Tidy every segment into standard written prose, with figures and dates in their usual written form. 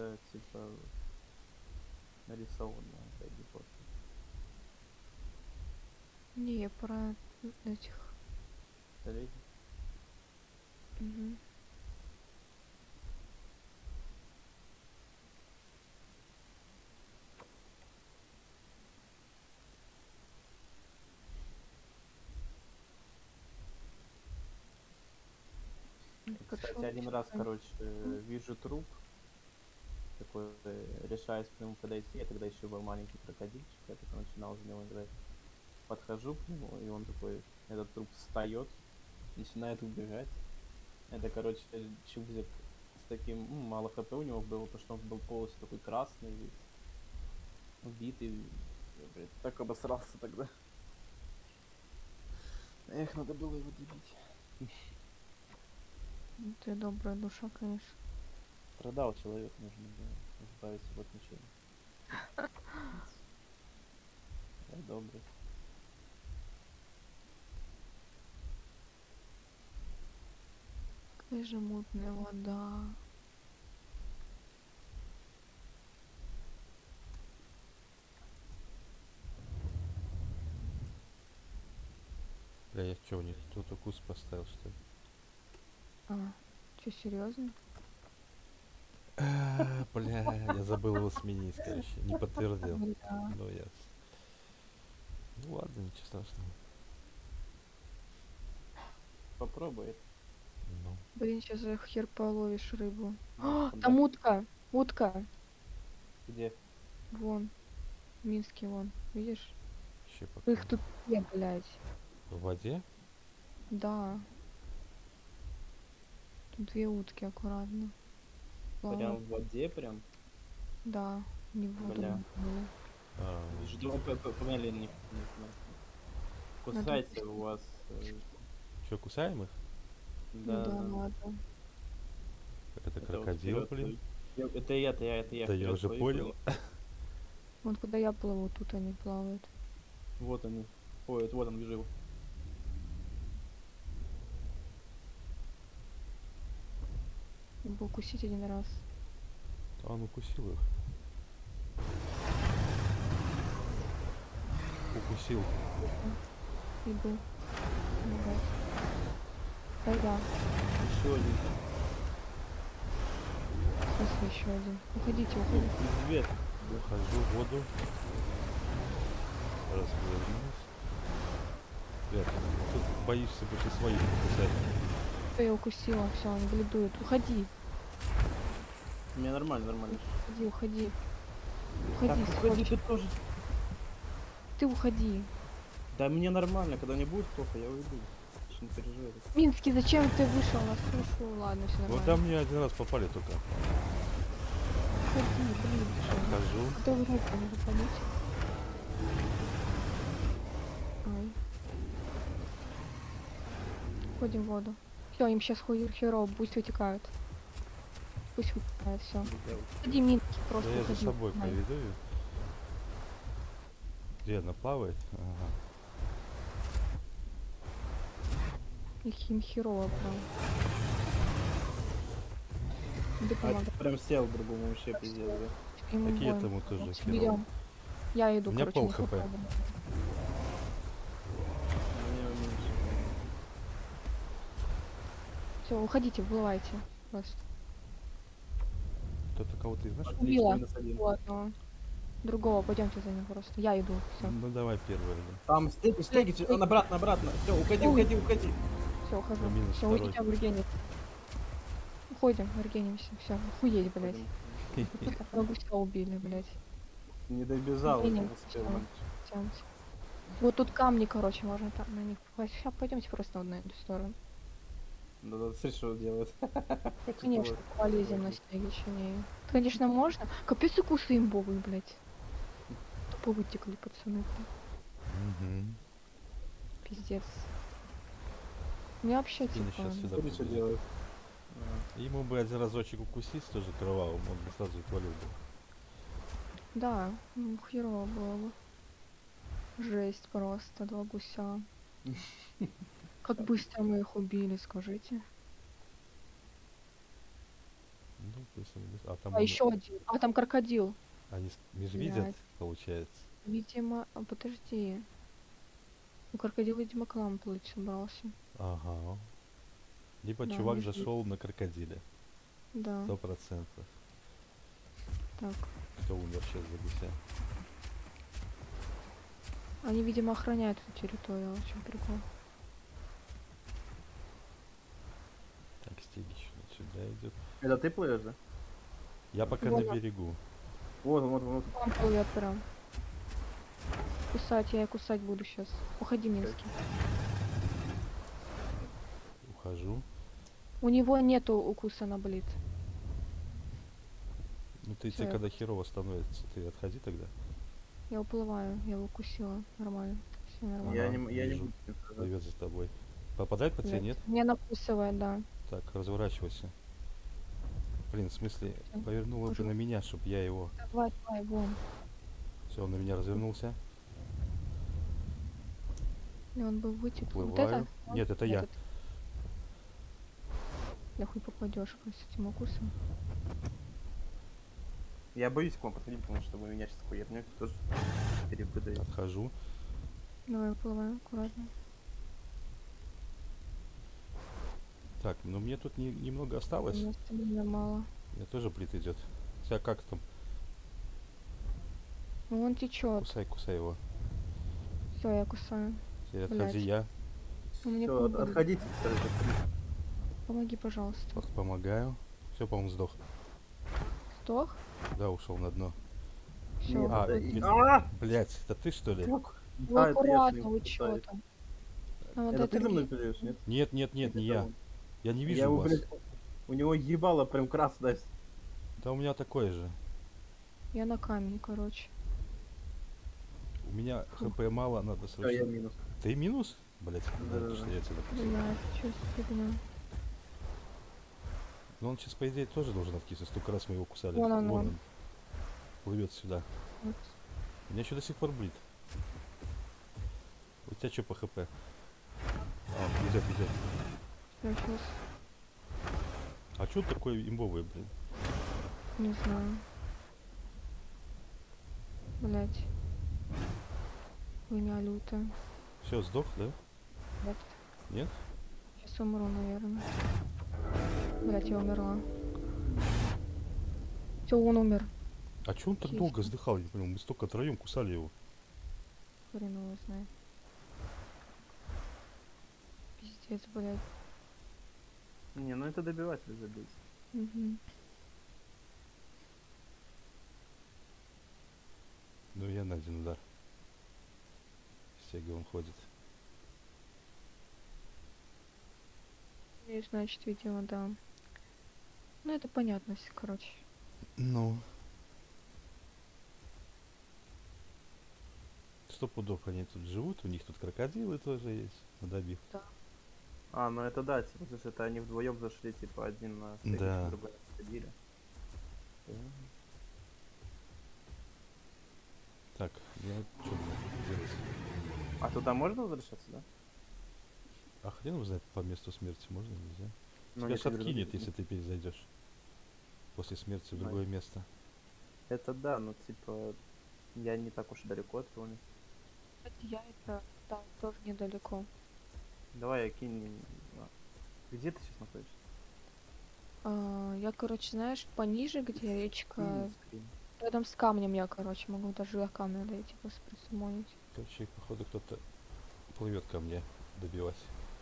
это типа нарисованная Бэби Поппи. Не, я про этих. Леди. Угу. Кстати, Пошел один раз, короче, вижу труп, такой, решаюсь к нему подойти, я тогда еще был маленький крокодильчик, я только начинал за него играть. Подхожу к нему, и он такой, этот труп встает, начинает убегать. Это, короче, чубзик с таким, мало хп у него было, потому что он был полностью такой красный весь, убитый. Я, блядь, так обосрался тогда. Эх, надо было его добить. Ты добрая душа, конечно. Страдал человек, нужно было избавиться от мучений. Я добрый. Какая же мутная вода. Бля, я чё, не тот укус поставил, что ли? А, что, серьезно? Бля, я забыл его сменить, короче. Не подтвердил. Бля. Ну, я... Ну ладно, ничего страшного. Попробуй это. Ну, Блин, сейчас за хер половишь рыбу. Ну, А, куда? там утка! Утка! Где? Вон. В Минске вон. Видишь? еще пока. Их тут две, блядь. В воде? Да. Тут две утки аккуратно. Прям Плавают. в воде прям? Да. Не в воду. Бля. Ну, Вижу, давай помедленнее. Кусайте у вас. Что, кусаем их? ну Да, да, да. ладно. Как это Это вот крокодил, вперед блин? плыви. Это я Да я вперед уже плыви, понял. плыви. Вон куда я плыву, тут они плавают. Вот они. Ой, вот он, вижу его. Надо было укусить один раз. А он укусил их. Укусил. Иду. Помогать. Когда? Еще один. В смысле еще один? Уходите, уходите. Привет. Ухожу в воду. Развернусь. Блядь, тут боишься больше своих покусать. Что я укусила? Все, он бледует. Уходи. У меня нормально, нормально. Уходи, уходи. Так, Уходи, уходи, сволочь. ты тоже. Ты уходи. Да мне нормально, когда мне будет плохо, я уйду. Что не переживай. Минский, зачем ты вышел на сушу? Ладно, все Вот нормально. там мне один раз попали только. Уходи, блин. Отхожу. А то в руку не попадите. Ай. Входим в воду. Все, им сейчас херово, пусть вытекают. Пусть вытекают, все. Уходи, Минский, Да просто я за уходи. собой Ай. поведу ее. Где она плавает? Ага. Им херово, прям. Иди А помогай. ты прям сел другому вообще пиздец, да? Им Так и обоим. этому тоже Сейчас херово. берем. Я иду, У меня короче, пол не хп. попробую. Мне уменьшили. Все, уходите, вплывайте. Просто. Кто-то кого-то из наших? Отлично, Убила. минус один. Ладно. Другого, пойдемте за ним просто. Я иду, все. Ну давай первый. Там стейки, он обратно, обратно. Все, уходи, Ой. уходи, уходи. Все, ухожу. На минус Все, второй. уйдите, Аргенит. Уходим, Аргенимся. Все, охуеть, блядь. Много всего убили, блядь. Не добежал, Аргеним, не успел. всё, мальчик. тянемся. Вот тут камни, короче, можно там на них. Сейчас пойдемте просто на эту сторону. Да, смотри, что он делает. Конечно, полезем на снеге чинее. Конечно, можно. Капец укусы имбовые, блядь. Тупо вытекли, пацаны. Угу. Пиздец. Мне вообще, И типа... сейчас сюда Смотри, что побежит. делает. Ему бы один разочек укусить тоже кровавым, он бы сразу отвалил бы. Да, херово было бы. Жесть просто, два гуся. Как быстро мы их убили, скажите. Ну, Быстро, быстро. А там А он... еще один. А там крокодил. Они межвидят, Блядь. получается. Видимо, подожди. У крокодила, видимо, к нам плыть собрался. Ага. Либо Да, чувак межвидят. зашел на крокодиле. Да. 100%. Так. Кто умер сейчас за гуся? Они, видимо, охраняют эту территорию. В чем прикол? Так, Стегич сюда идет. Это ты плывешь, да? Я пока Вон на он. берегу. Вот, вот, вот. Он плывет прям. Кусать, я и кусать буду сейчас. Уходи, Минский. Ухожу. У него нету укуса на блит. Ну ты Всё, тебе я когда херово становится, ты отходи тогда. Я уплываю, я его укусила. Нормально. Все нормально. Я Ага, не вижу. буду с ним сражаться. Плывет за тобой. Попадает по тебе, Блядь. нет? Меня накусывает, да. Так, разворачивайся. Блин, в смысле, Всё, повернула ты ухожу. на меня, чтоб я его... Давай, давай, вон. Все, он на меня развернулся. И он был вытек. Вот Уплываю. это? Он? Нет, это я. Этот. Да хуй попадешь с этим укусом. Я боюсь к вам подходить, потому что вы меня сейчас хуернете, тоже перепрыгаете. Отхожу. Давай, уплываю, аккуратно. Так, ну мне тут немного У осталось. меня стамина мало. Мне тоже плит идет. Тебя как там? Ну он течет. Кусай, кусай его. Все, я кусаю. Теперь отходи Блядь. я. У меня Все, полболи. отходите, скажите. Помоги, пожалуйста. Вот помогаю. Все, по-моему, сдох. Сдох? Да, ушел на дно. Все. Нет, А, это... блин. А! Блять, это ты что ли? Фук. Вы Да, это я аккуратно, своим вы чё кусаюсь. там? А вот Это ты за мной где? плюешь, нет? Нет, нет, нет, не Это я. он. Я не Я вижу его, вас. блядь, у него ебало прям красное. Да у меня такое же. Я на камень, короче. У меня Фу. хп мало, надо Все, я срочно. минус. Ты минус? Блять, Да-да-да. что я тебя допустил. Блядь, что за фигня? Но он сейчас, по идее, тоже должен откиснуть. Столько раз мы его кусали. Вон он. Плывет сюда. Вот. У меня еще до сих пор блит. У тебя что по хп? А, идет, идет. Я сейчас А что такое имбовый, блин? не знаю. Блять. Хуйня лютая. Все, сдох, да? Нет. Нет? Сейчас умру, наверное. Блять, я умерла. Все, он умер. А че он так Честно. долго сдыхал? Я не понял, мы столько троем кусали его. Хрен его знает. Пиздец, блядь. Не, ну это добиватель забить. Угу. Ну я на один удар. Стега он ходит. И значит, видимо, да. Ну, это понятно, короче. Ну. 100 пудов они тут живут, у них тут крокодилы тоже есть, на добив. А, ну это да, типа, слушай, это они вдвоем зашли, типа, один на стейк, Да. другой на крокодиле. Так, я что делать? А туда можно возвращаться, да? А хрен его знает, по месту смерти можно, нельзя? Ну, Тебя ж если откинет, вернуть, если ты перезайдешь. После смерти в Да. другое место. Это да, но типа, я не так уж и далеко от того места. Кстати, я это, да, тоже недалеко. Давай я кинь. Где ты сейчас находишься? Я, короче, знаешь, пониже, где речка, Скрин. рядом с камнем я, короче, могу даже до камня дойти, просто присумонить. Короче, походу кто-то плывет ко мне добивать.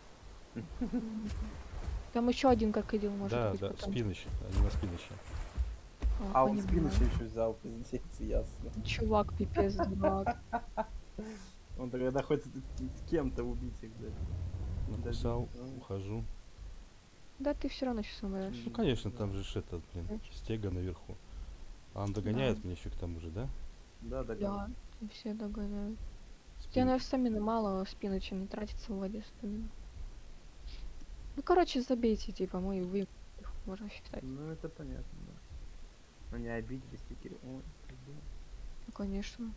Там еще один крокодил может Да, быть да, потом. спиныч, они на спиныще. А он понимаю. спину еще взял, пиздец, ясно. Чувак, пипец, дурак. Он тогда хоть кем-то убить их, да. Накусал, Добить. ухожу. Да ты все равно сейчас умрешь. Ну конечно, там же ж этот, блин, Значит. стега наверху. А он догоняет меня еще к тому же, да? Да, да, Да, все догоняют. Спин- Тебе, наверное, стамины мало, спину чем не тратится в воде стамина. Ну, короче, забейте, типа, мы вы их можно считать. Ну это понятно, да. Они обиделись такие. Ой, пиздец. Ну, конечно.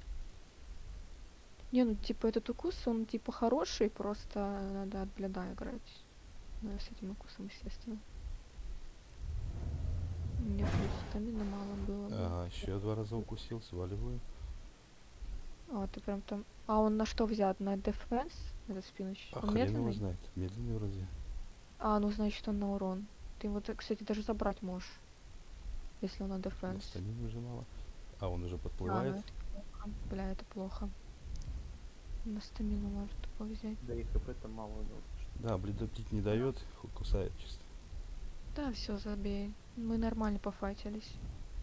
Не, ну, типа, этот укус, он, типа, хороший, просто надо от бледа играть. Ну, с этим укусом, естественно. Мне плюс стамина мало было бы. Ага, еще 2 раза укусил, сваливаю. А, ты прям там... А он на что взят? На дефенс? Этот спинуч? А Он хрен его медленный? знает. Медленный вроде. А, ну значит он на урон. Ты его, кстати, даже забрать можешь. Если он на На дефенс. стамину уже мало. А, он уже А, подплывает. ну это плохо. Бля, это плохо. На стамину может тупо взять. Да и хп там мало у него. Да, бледопить не дает, кусает чисто. Да, все, забей. Мы нормально пофайтились.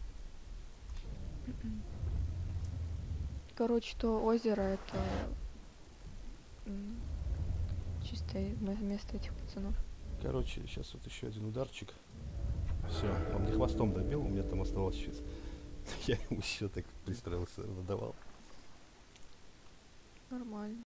Короче, то озеро это м, чистое место этих пацанов. Короче, сейчас вот еще один ударчик. Все, он мне хвостом добил, у меня там оставалось сейчас. Я ему еще так пристроился, надавал. Нормально.